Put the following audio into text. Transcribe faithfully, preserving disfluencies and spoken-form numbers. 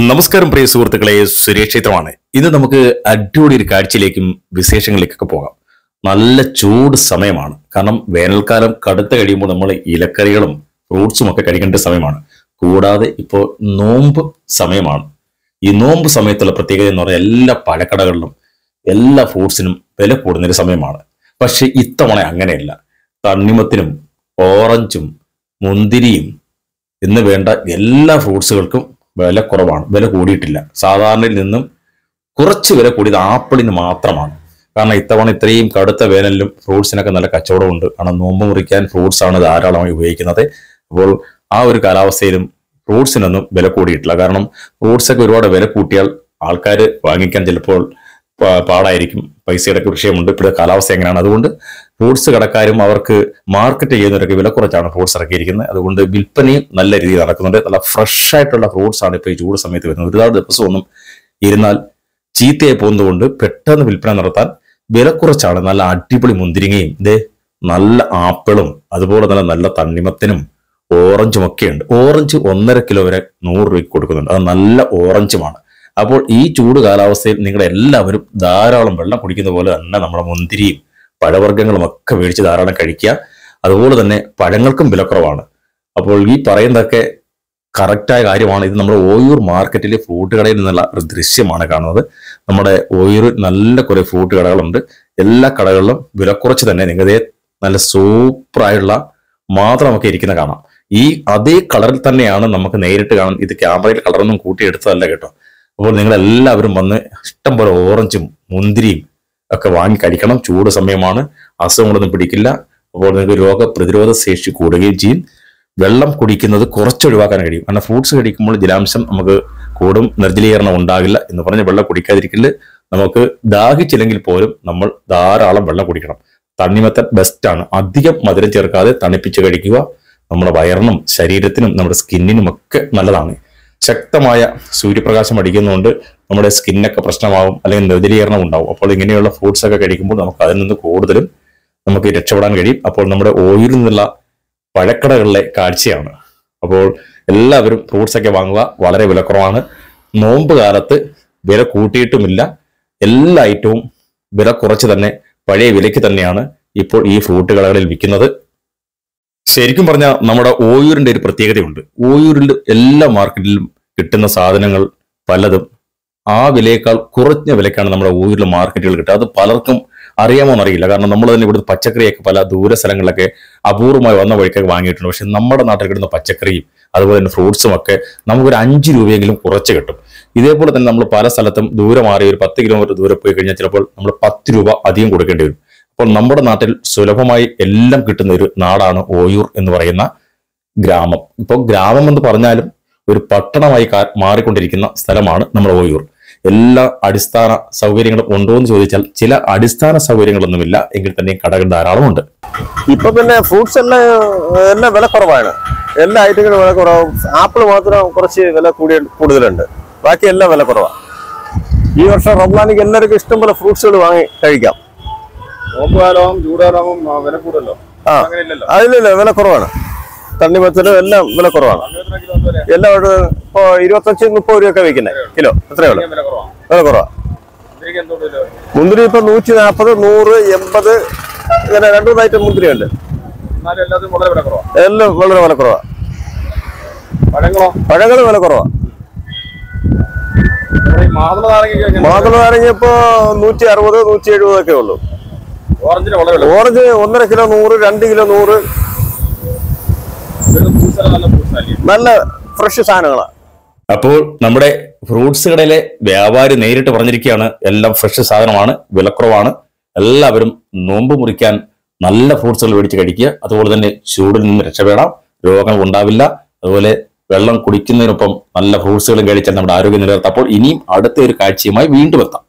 നമസ്കാരം പ്രിയ സുഹൃത്തുക്കളെ, സുരേഷ് ക്ഷേത്രമാണ്. ഇന്ന് നമുക്ക് അടിപൊളി ഒരു കാഴ്ചയിലേക്കും വിശേഷങ്ങളിലേക്കൊക്കെ പോകാം. നല്ല ചൂട് സമയമാണ്. കാരണം വേനൽക്കാലം കടുത്ത കഴിയുമ്പോൾ നമ്മൾ ഇലക്കറികളും ഫ്രൂട്ട്സും ഒക്കെ കഴിക്കേണ്ട സമയമാണ്. കൂടാതെ ഇപ്പോൾ നോമ്പ് സമയമാണ്. ഈ നോമ്പ് സമയത്തുള്ള പ്രത്യേകത എന്ന് പറഞ്ഞാൽ എല്ലാ പഴക്കടകളിലും എല്ലാ ഫ്രൂട്ട്സിനും വില കൂടുന്നൊരു സമയമാണ്. പക്ഷെ ഇത്തവണ അങ്ങനെയല്ല. തണ്ണിമത്തിനും ഓറഞ്ചും മുന്തിരിയും എന്ന് വേണ്ട എല്ലാ ഫ്രൂട്ട്സുകൾക്കും വില കുറവാണ്. വില കൂടിയിട്ടില്ല. സാധാരണയിൽ നിന്നും കുറച്ച് വില കൂടിയത് ആപ്പിളിന് മാത്രമാണ്. കാരണം ഇത്തവണ ഇത്രയും കടുത്ത വേനലിലും ഫ്രൂട്ട്സിനൊക്കെ നല്ല കച്ചവടമുണ്ട്. കാരണം നോമ്പ് മുറിക്കാൻ ഫ്രൂട്ട്സ് ആണ് ധാരാളമായി ഉപയോഗിക്കുന്നത്. അപ്പോൾ ആ ഒരു കാലാവസ്ഥയിലും ഫ്രൂട്ട്സിനൊന്നും വില കൂടിയിട്ടില്ല. കാരണം ഫ്രൂട്ട്സ് ഒക്കെ ഒരുപാട് വില കൂട്ടിയാൽ ആൾക്കാർ വാങ്ങിക്കാൻ ചിലപ്പോൾ പാടായിരിക്കും. പൈസയുടെ വിഷയമുണ്ട്. ഇപ്പോഴത്തെ കാലാവസ്ഥ എങ്ങനെയാണ്. അതുകൊണ്ട് ഫ്രൂട്ട്സ് കടക്കാരും അവർക്ക് മാർക്കറ്റ് ചെയ്യുന്നവരൊക്കെ വില കുറച്ചാണ് ഫ്രൂട്ട്സ് ഇറക്കിയിരിക്കുന്നത്. അതുകൊണ്ട് വിൽപ്പനയും നല്ല രീതിയിൽ നടക്കുന്നുണ്ട്. നല്ല ഫ്രഷ് ആയിട്ടുള്ള ഫ്രൂട്ട്സ് ആണ് ഇപ്പോൾ ഈ ചൂട് സമയത്ത് വരുന്നത്. ഒരുപാട് ദിവസമൊന്നും ഇരുന്നാൽ ചീത്തയായി പോകുന്നതുകൊണ്ട് പെട്ടെന്ന് വിൽപ്പന നടത്താൻ വില കുറച്ചാണ്. നല്ല അടിപൊളി മുന്തിരിങ്ങയും ഇതേ നല്ല ആപ്പിളും അതുപോലെ തന്നെ നല്ല തണ്ണിമത്തിനും ഓറഞ്ചും ഒക്കെ ഉണ്ട്. ഓറഞ്ച് ഒന്നര കിലോ വരെ നൂറ് രൂപയ്ക്ക് കൊടുക്കുന്നുണ്ട്. അത് നല്ല ഓറഞ്ചുമാണ്. അപ്പോൾ ഈ ചൂട് കാലാവസ്ഥയിൽ നിങ്ങൾ എല്ലാവരും ധാരാളം വെള്ളം കുടിക്കുന്ന പോലെ തന്നെ നമ്മുടെ മുന്തിരിയും പഴവർഗ്ഗങ്ങളും ഒക്കെ മേടിച്ച് ധാരാളം കഴിക്കുക. അതുപോലെ തന്നെ പഴങ്ങൾക്കും വിലക്കുറവാണ്. അപ്പോൾ ഈ പറയുന്നതൊക്കെ കറക്റ്റായ കാര്യമാണ്. ഇത് നമ്മുടെ ഓയൂർ മാർക്കറ്റിലെ ഫ്രൂട്ട് കടയിൽ നിന്നുള്ള ഒരു ദൃശ്യമാണ് കാണുന്നത്. നമ്മുടെ ഓയൂർ നല്ല കുറെ ഫ്രൂട്ട് കടകളുണ്ട്. എല്ലാ കടകളിലും വിലക്കുറച്ച് തന്നെ നിങ്ങളുടെ നല്ല സൂപ്പറായുള്ള മാത്രമൊക്കെ ഇരിക്കുന്ന കാണാം. ഈ അതേ കളറിൽ തന്നെയാണ് നമുക്ക് നേരിട്ട് കാണുന്നത്. ഇത് ക്യാമറയിൽ കളറൊന്നും കൂട്ടിയെടുത്തതല്ല കേട്ടോ. അപ്പോൾ നിങ്ങൾ എല്ലാവരും വന്ന് ഇഷ്ടം പോലെ ഓറഞ്ചും മുന്തിരിയും ഒക്കെ വാങ്ങി കഴിക്കണം. ചൂട് സമയമാണ്. അസുഖങ്ങളൊന്നും പിടിക്കില്ല. അപ്പോൾ നിങ്ങൾക്ക് രോഗപ്രതിരോധ ശേഷി കൂടുകയും ചെയ്യും. വെള്ളം കുടിക്കുന്നത് കുറച്ച് ഒഴിവാക്കാൻ കഴിയും. കാരണം ഫ്രൂട്ട്സ് കഴിക്കുമ്പോൾ ജലാംശം നമുക്ക് കൂടും, നിർജ്ജലീകരണം ഉണ്ടാകില്ല എന്ന് പറഞ്ഞ് വെള്ളം കുടിക്കാതിരിക്കില്ല. നമുക്ക് ദാഹിച്ചില്ലെങ്കിൽ പോലും നമ്മൾ ധാരാളം വെള്ളം കുടിക്കണം. തണ്ണിമത്തൻ ബെസ്റ്റാണ്. അധികം മധുരം ചേർക്കാതെ തണുപ്പിച്ച് കഴിക്കുക. നമ്മുടെ വയറിനും ശരീരത്തിനും നമ്മുടെ സ്കിന്നിനും ഒക്കെ നല്ലതാണ്. ശക്തമായ സൂര്യപ്രകാശം അടിക്കുന്നതുകൊണ്ട് നമ്മുടെ സ്കിന്നൊക്കെ പ്രശ്നമാവും, അല്ലെങ്കിൽ നിർജ്ജലീകരണം ഉണ്ടാവും. അപ്പോൾ ഇങ്ങനെയുള്ള ഫ്രൂട്ട്സ് ഒക്കെ കഴിക്കുമ്പോൾ നമുക്ക് അതിൽ നിന്ന് കൂടുതലും നമുക്ക് രക്ഷപ്പെടാൻ കഴിയും. അപ്പോൾ നമ്മുടെ ഓയിൽ നിന്നുള്ള പഴക്കടകളിലെ കാഴ്ചയാണ്. അപ്പോൾ എല്ലാവരും ഫ്രൂട്ട്സ് ഒക്കെ വാങ്ങുക. വളരെ വിലക്കുറവാണ്. നോമ്പ് കാലത്ത് വില കൂട്ടിയിട്ടുമില്ല. എല്ലാ ഐറ്റവും വില കുറച്ച് തന്നെ പഴയ വിലയ്ക്ക് തന്നെയാണ് ഇപ്പോൾ ഈ ഫ്രൂട്ട് കടകളിൽ വിൽക്കുന്നത്. ശരിക്കും പറഞ്ഞാൽ നമ്മുടെ ഓയൂരിന്റെ ഒരു പ്രത്യേകതയുണ്ട്. ഓയൂരിൽ എല്ലാ മാർക്കറ്റിലും കിട്ടുന്ന സാധനങ്ങൾ പലതും ആ വിലയേക്കാൾ കുറഞ്ഞ വിലക്കാണ് നമ്മുടെ ഓയൂരിലെ മാർക്കറ്റുകൾ കിട്ടുക. അത് പലർക്കും അറിയാമോ എന്നറിയില്ല. കാരണം നമ്മൾ തന്നെ ഇവിടുത്തെ പച്ചക്കറിയൊക്കെ പല ദൂര സ്ഥലങ്ങളിലൊക്കെ അപൂർവമായി വന്ന വഴിക്കൊക്കെ വാങ്ങിയിട്ടുണ്ട്. പക്ഷെ നമ്മുടെ നാട്ടിൽ കിട്ടുന്ന പച്ചക്കറിയും അതുപോലെ തന്നെ ഫ്രൂട്ട്സും ഒക്കെ നമുക്കൊരു അഞ്ച് രൂപയെങ്കിലും കുറച്ച് കിട്ടും. ഇതേപോലെ തന്നെ നമ്മൾ പല സ്ഥലത്തും ദൂരെ മാറി ഒരു പത്ത് കിലോമീറ്റർ ദൂരെ പോയി കഴിഞ്ഞാൽ ചിലപ്പോൾ നമ്മൾ പത്ത് രൂപ അധികം കൊടുക്കേണ്ടി വരും. അപ്പോൾ നമ്മുടെ നാട്ടിൽ സുലഭമായി എല്ലാം കിട്ടുന്ന ഒരു നാടാണ് ഓയൂർ എന്ന് പറയുന്ന ഗ്രാമം. ഇപ്പോൾ ഗ്രാമം എന്ന് പറഞ്ഞാലും ഒരു പട്ടണമായി മാറിക്കൊണ്ടിരിക്കുന്ന സ്ഥലമാണ് നമ്മുടെ ഓയൂർ. എല്ലാ അടിസ്ഥാന സൗകര്യങ്ങളും ഉണ്ടോ എന്ന് ചോദിച്ചാൽ ചില അടിസ്ഥാന സൗകര്യങ്ങളൊന്നുമില്ല. എങ്കിൽ തന്നെ കടകൾ ധാരാളമുണ്ട്. ഇപ്പൊ പിന്നെ ഫ്രൂട്ട്സ് എല്ലാം എല്ലാം വില കുറവാണ്. എല്ലാ ഐറ്റങ്ങളും വില കുറവ്. ആപ്പിൾ മാത്രം കുറച്ച് വില കൂടിയ കൂടുതലുണ്ട്. ബാക്കി എല്ലാം വില കുറവാണ്. ഈ വർഷം റംസാനിക്ക് എല്ലാവർക്കും ഇഷ്ടം പോലെ ഫ്രൂട്ട്സുകൾ വാങ്ങി കഴിക്കാം. നോമ്പുകാലവും ചൂടുകാലവും വില കൂടുതലോ? ആ അതിലില്ല, വില കുറവാണ്. തണ്ണിമത്തനും എല്ലാം വില കുറവാണ്. എല്ലാം ഇപ്പൊ ഇരുപത്തഞ്ച് മുപ്പത് രൂപയൊക്കെ വിൽക്കുന്നത് കിലോ. എത്രയാ വില കുറവാ. മുന്തിരി ഇപ്പൊ നൂറ്റി നാൽപ്പത്, നൂറ്, എൺപത് ഇങ്ങനെ രണ്ടു മൂന്ന് ഐറ്റം മുന്തിരി ഉണ്ട്. എല്ലാം വളരെ വില കുറവാ. പഴങ്ങൾ വില കുറവാ. മാതള നാരങ്ങ ഇപ്പൊ നൂറ്റി അറുപത് നൂറ്റി എഴുപത് ഒക്കെ ഉള്ളൂ. ഓറഞ്ച് ഒന്നര കിലോ നൂറ്, രണ്ട് കിലോ നൂറ്. നല്ല ഫ്രഷ് സാധനങ്ങളാണ്. അപ്പോൾ നമ്മുടെ ഫ്രൂട്ട്സ് കടയിലെ വ്യാപാരി നേരിട്ട് പറഞ്ഞിരിക്കുകയാണ്, എല്ലാം ഫ്രഷ് സാധനമാണ്, വിലക്കുറവാണ്. എല്ലാവരും നോമ്പ് മുറിക്കാൻ നല്ല ഫ്രൂട്ട്സുകൾ മേടിച്ച് കഴിക്കുക. അതുപോലെ തന്നെ ചൂടിൽ നിന്ന് രക്ഷപ്പെടാം, രോഗങ്ങൾ ഉണ്ടാവില്ല. അതുപോലെ വെള്ളം കുടിക്കുന്നതിനൊപ്പം നല്ല ഫ്രൂട്ട്സുകളും കഴിച്ചാൽ നമ്മുടെ ആരോഗ്യം നിലനിർത്താം. അപ്പോൾ ഇനിയും അടുത്ത ഒരു കാഴ്ചയുമായി വീണ്ടും എത്താം.